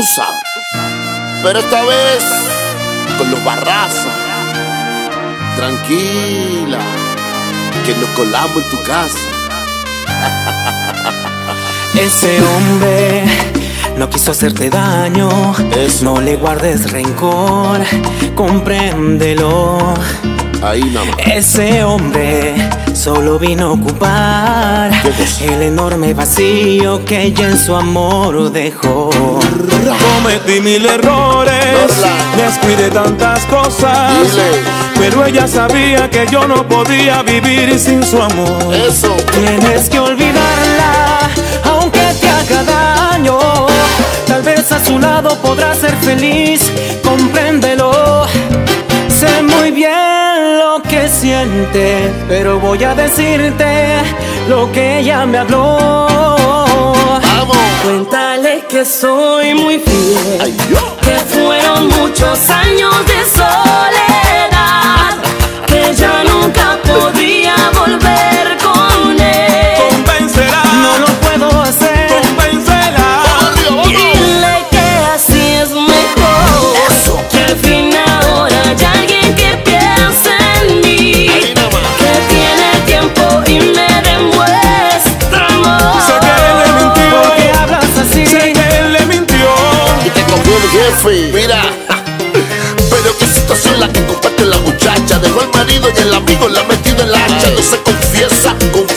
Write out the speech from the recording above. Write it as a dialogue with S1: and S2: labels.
S1: sabes. Pero esta vez con los Barraza. Tranquila, que nos colamos en tu casa.
S2: Ese hombre no quiso hacerte daño. No le guardes rencor, compréndelo.
S1: Ahí nada más.
S2: Ese hombre solo vino a ocupar el enorme vacío que ella en su amor dejó.
S3: Cometí mil errores, descuidé tantas cosas. Pero ella sabía que yo no podía vivir sin su amor.
S1: Eso.
S2: Tienes que olvidarla, aunque te haga daño. Tal vez a su lado podrás ser feliz, compréndelo. Sé muy bien lo que siente, pero voy a decirte lo que ella me habló.
S1: ¡Vamos!
S4: Cuéntale que soy muy fiel.
S1: Ay, Dios.
S4: Que fueron muchos años de soledad, que ya nunca podría volver con él.
S3: Convéncela,
S2: No lo puedo hacer.
S3: convéncela.
S4: Dile que así es mejor.
S1: Eso.
S4: Que al fin ahora hay alguien que piensa en mí,
S1: Ahí nada más.
S4: que tiene tiempo y me demuestra amor.
S3: Sé que él le mintió,
S2: ¿Por qué hablas así?
S3: sé que él le mintió.
S1: Y te cogió el jefe. Mira. Pero qué situación la que comparte la muchacha. Dejó al marido y el amigo la ha metido en la hacha. No se confiesa,